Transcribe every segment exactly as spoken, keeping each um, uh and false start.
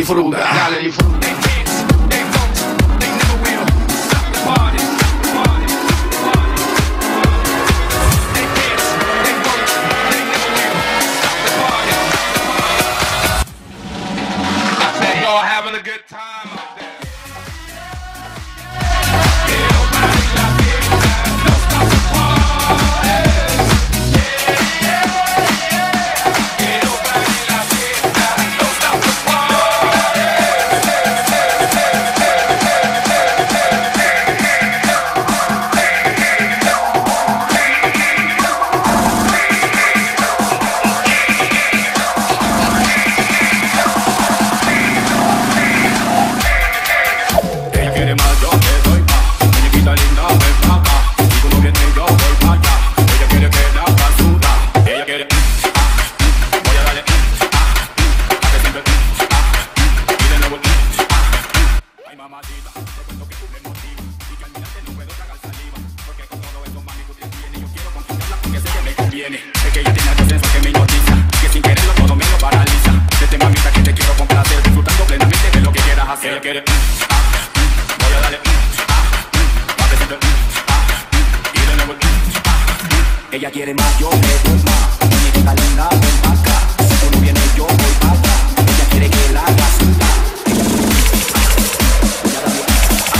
disfruta, dale, disfruta. Having a good time out there. Es que ella tiene algo sensual que me hipnotiza, que sin quererlo todo me lo paraliza. Desde mamita que te quiero complacer, disfrutando plenamente de lo que quieras hacer. Ella quiere, mm, ah, mm, voy a darle, mm, ah, mm, pa' que siempre, mm, ah, mm, y de nuevo, mm, ah, mm. Ella quiere más, yo le doy más. Muñequita linda, ven pa' acá. Si tú no vienes, yo voy pa' acá. Ella quiere que la haga sudar. Ella quiere, mm, ah, voy a darle, mm,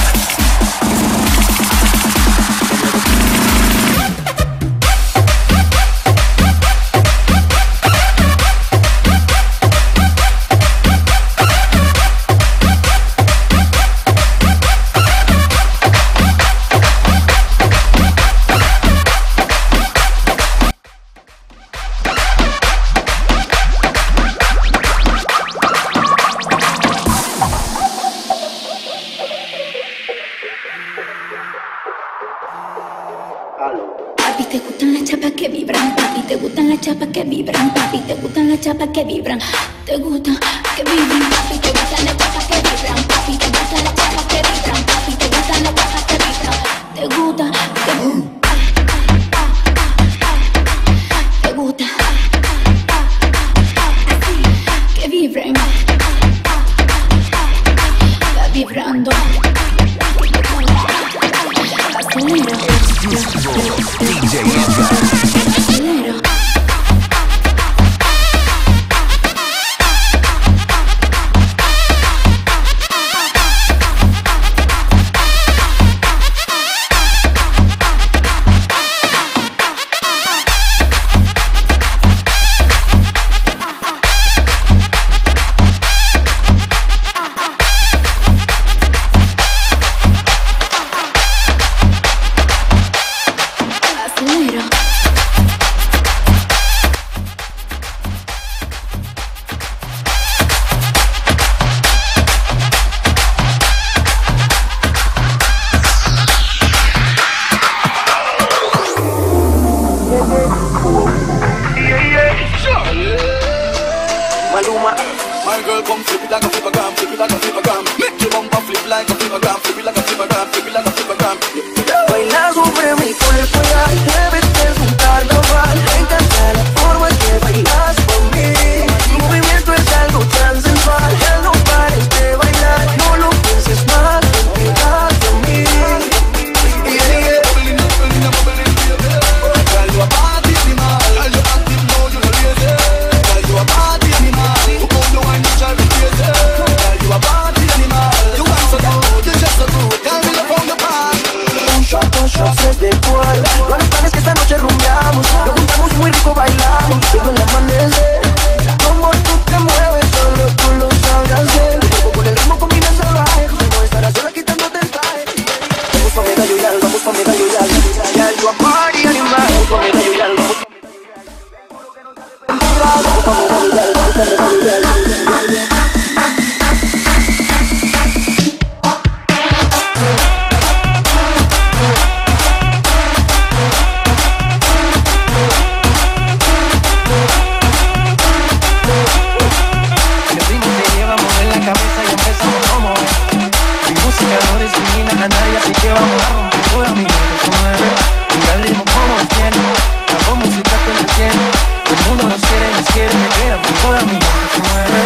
Papi, te gustan las chapas que vibran, papi, te gustan las chapas que vibran, papi, te gustan las chapas que vibran, te gustan que vibran, papi, te gustan las chapas que vibran, papi, te gustan las chapas que vibran, papi, te gustan las chapas que vibran, te gusta, te gusta, te gusta, que vibren, va vibrando, acelera. D J Edgar. Maluma, my girl come flip it like a flippergram, flip it like a flippergram. Make your bumper flip like a flippergram, flip it like a flippergram, flip it like a flippergram. Baila sobre mi cuerpo ya, debes de un carnaval. Me encanta la forma que bailas por mí. Tu movimiento es algo tan sensual, ya no pares de bailar, no lo pienses más, ven pegado a mí. Yeah, yeah. Girl, you a party animal, girl, you active now, you no lazy. Girl, you a party animal, look how you wind and shine crazy. Girl, you a party animal, you want so good, you just so good. Girl, me love how you party. Un shot, dos shots es de cual. No los planes que esta noche rumbeamos, lo juntamos y muy rico bailamos. Llegó el amanecer, como tú te mueves, solo tú lo sabrás hacer. Tu cuerpo con el ritmo combina salvaje, no estarás sola quitándote el traje. Vamos pa' mi gallo y al, vamos pa' mi gallo y al. Girl, you a party animal, vamos pa' mi gallo y al, vamos pa' Vamos pa' mi gallo y al, vamos pa' mi gallo y al. Toda mi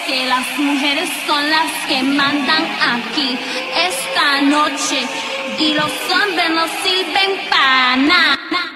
que las mujeres son las que mandan aquí esta noche y los hombres no sirven para nada.